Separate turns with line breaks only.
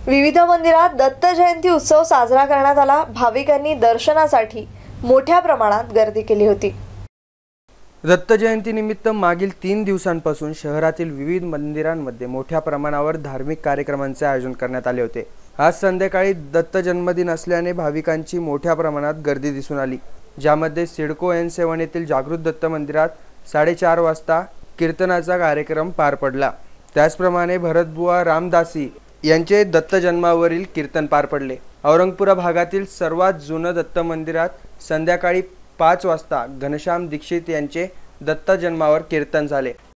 विविध मंदिरात दत्त जयंती उत्सव साजरा करण्यात आला। भाविकांनी दर्शनासाठी मोठ्या प्रमाणात गर्दी केली होती।
दत्त जयंतीनिमित्त मागील 3 दिवसांपासून शहरातील विविध मंदिरांमध्ये मोठ्या प्रमाणावर धार्मिक कार्यक्रमांचे आयोजन करण्यात आले होते। आज संध्याकाळी दत्त जन्मदिन असल्याने भाविकांची मोठ्या प्रमाणात गर्दी दिसून आली, ज्यामध्ये सिडको N7 येथील जागृत दत्त मंदिरात 4:30 वाजता कीर्तनाचा कार्यक्रम पार पडला। त्याचप्रमाणे भरतबुवा रामदासी यांचे दत्त जन्मावरील कीर्तन पार पडले। औरंगपुरा भागातील सर्वात जुनं दत्त मंदिरात संध्याकाळी 5 वाजता घनश्याम दीक्षित यांचे दत्त जन्मावर कीर्तन झाले।